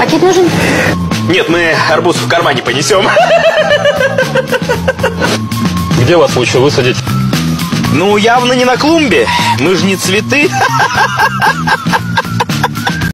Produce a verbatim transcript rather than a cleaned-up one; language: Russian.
Пакет нужен? Нет, мы арбуз в кармане понесем. Где вас лучше высадить? Ну, явно не на клумбе. Мы же не цветы.